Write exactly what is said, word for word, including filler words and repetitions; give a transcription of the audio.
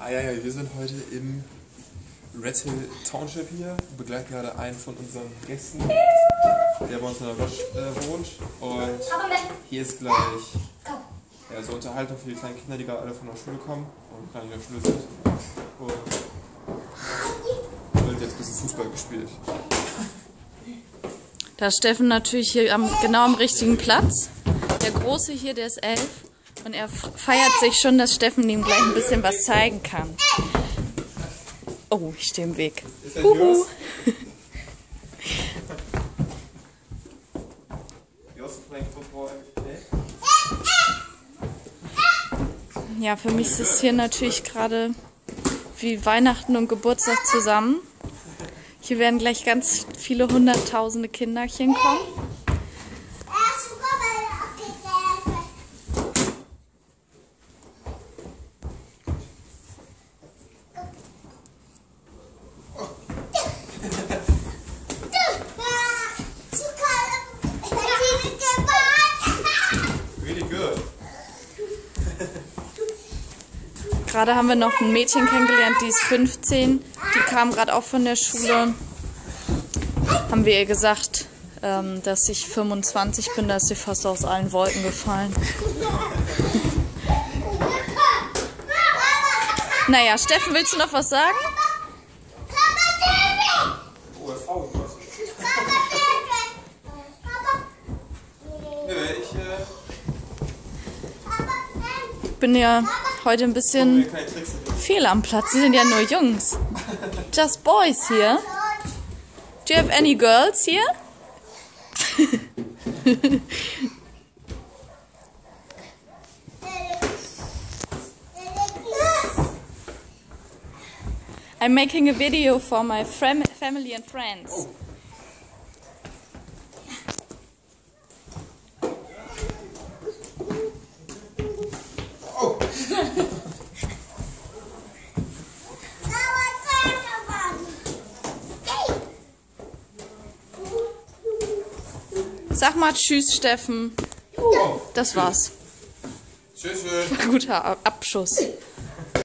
Ah ja, ja, wir sind heute im Red Hill Township hier. Wir begleiten gerade einen von unseren Gästen, der bei uns in der Roche äh, wohnt. Und hier ist gleich ja, so Unterhaltung für die kleinen Kinder, die gerade alle von der Schule kommen und gar nicht in der Schule sind. Und wird jetzt ein bisschen Fußball gespielt. Da ist Steffen natürlich hier am, genau am richtigen Platz. Der Große hier, der ist elf. Und er feiert sich schon, dass Steffen ihm gleich ein bisschen was zeigen kann. Oh, ich stehe im Weg. Ist das yours? Ja, für mich ist es hier natürlich gerade wie Weihnachten und Geburtstag zusammen. Hier werden gleich ganz viele hunderttausende Kinderchen kommen. Gerade haben wir noch ein Mädchen kennengelernt, die ist fünfzehn. Die kam gerade auch von der Schule. Haben wir ihr gesagt, ähm, dass ich fünfundzwanzig bin, da ist sie fast aus allen Wolken gefallen. Naja, Steffen, willst du noch was sagen? Ich bin ja heute ein bisschen fehl am Platz. Sie sind ja nur Jungs. Just boys here. Do you have any girls here? I'm making a video for my family and friends. Oh. Oh. Sag mal tschüss, Steffen. Das war's. Tschüss. Guter Abschuss.